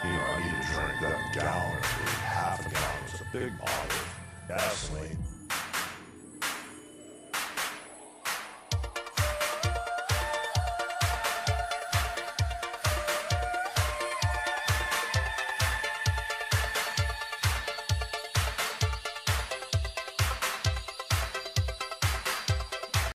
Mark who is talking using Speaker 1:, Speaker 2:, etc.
Speaker 1: I need to drink that gallon or half a gallon. It's a big bottle of gasoline.